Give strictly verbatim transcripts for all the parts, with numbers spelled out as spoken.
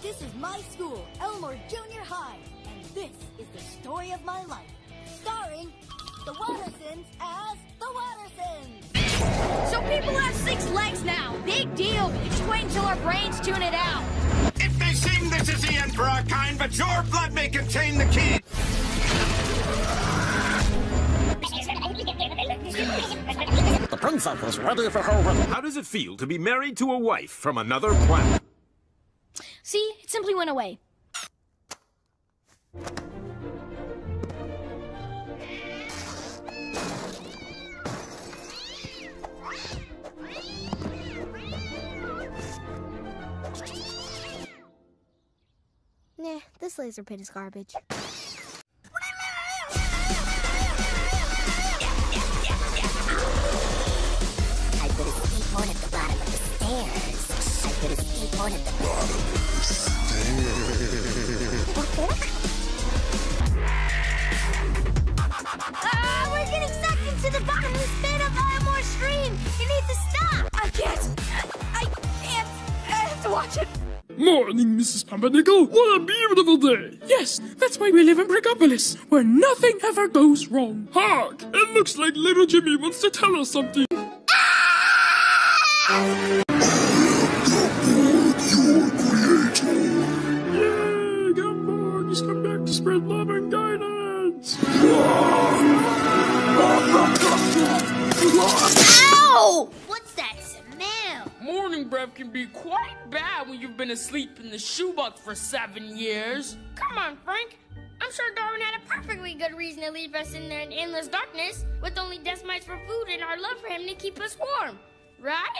This is my school, Elmore Junior High, and this is the story of my life, starring the Wattersons as the Wattersons. So people have six legs now. Big deal. You just wait until our brains tune it out. It may seem this is the end for our kind, but your blood may contain the key. The princess is ready for her wedding. How does it feel to be married to a wife from another planet? See, it simply went away. Nah, this laser pit is garbage. I put a skateboard at the bottom of the stairs. I put a skateboard at the bottom of the stairs. Ah, we're getting sucked into the bottomless pit of Elmore Stream. You need to stop. I can't. I can't. I have to watch it. Morning, Missus Pumpernickel. What a beautiful day. Yes, that's why we live in Brickopolis, where nothing ever goes wrong. Hark! It looks like little Jimmy wants to tell us something. Ah! Yay, Gumball, just come back to spread love and guidance. Ow! What's that smell? Morning breath can be quite bad when you've been asleep in the shoebox for seven years. Come on, Frank. I'm sure Darwin had a perfectly good reason to leave us in an endless darkness with only death mites for food and our love for him to keep us warm. Right?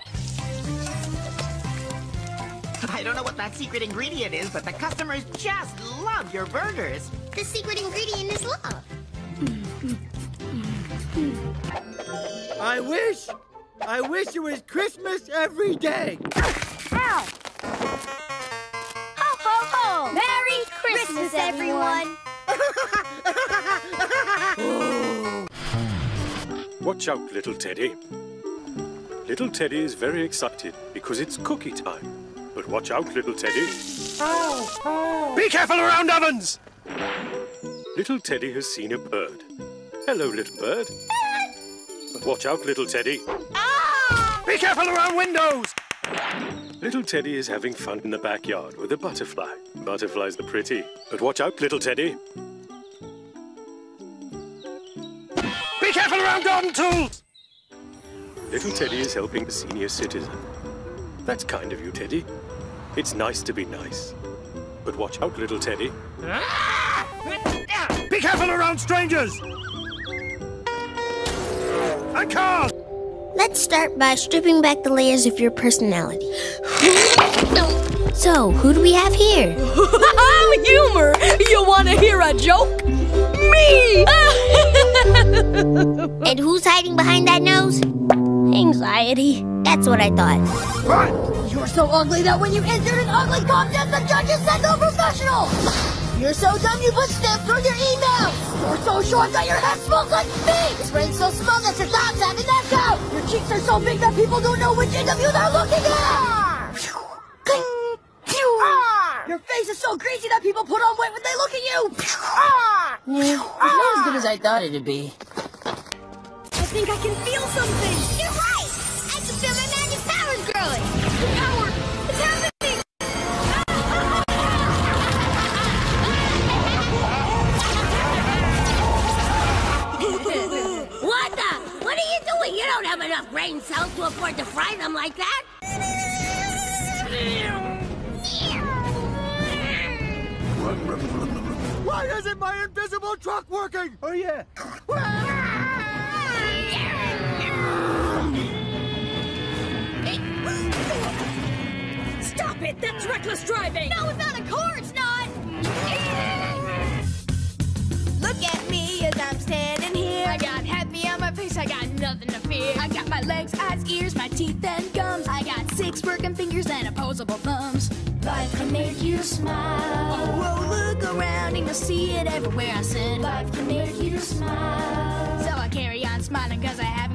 I don't know what that secret ingredient is, but the customers just love your burgers. The secret ingredient is love. I wish, I wish it was Christmas every day. Ow! Ho, ho, ho! Merry Christmas, everyone! Watch out, little Teddy. Little Teddy is very excited because it's cookie time. But watch out, little Teddy. Oh, oh. Be careful around ovens! Little Teddy has seen a bird. Hello, little bird. But watch out, little Teddy. Ah! Be careful around windows! Little Teddy is having fun in the backyard with a butterfly. Butterflies are pretty. But watch out, little Teddy. Be careful around garden tools! Little Teddy is helping a senior citizen. That's kind of you, Teddy. It's nice to be nice. But watch out, little Teddy. Be careful around strangers! And cars! Let's start by stripping back the layers of your personality. So, who do we have here? Humor! You want to hear a joke? Me! And who's hiding behind that nose? Anxiety. That's what I thought. You're so ugly that when you entered an ugly contest, the judges said no professional! You're so dumb you put stamps on your email! You're so short that your head smells like feet! Your brain's so small that your thoughts have an echo! Your cheeks are so big that people don't know which interview they're looking at! Your face is so greasy that people put on weight when they look at you! Yeah, it's not as good as I thought it'd be. I think I can feel something! You're right! I can feel my magic powers growing! The power! It's happening! What the? What are you doing? You don't have enough brain cells to afford to fry them like that. Why isn't my invisible truck working? Oh, yeah. Stop it! That's reckless driving! No, it's not a car, it's not! Look at me as I'm standing here. I got happy on my face, I got nothing to fear. I got my legs, eyes, ears, my teeth and gums. I got six working fingers and opposable thumbs. Life can make you smile. Oh, oh, look around and you'll see it everywhere I sit. Life can make you smile. So I carry on smiling cause I have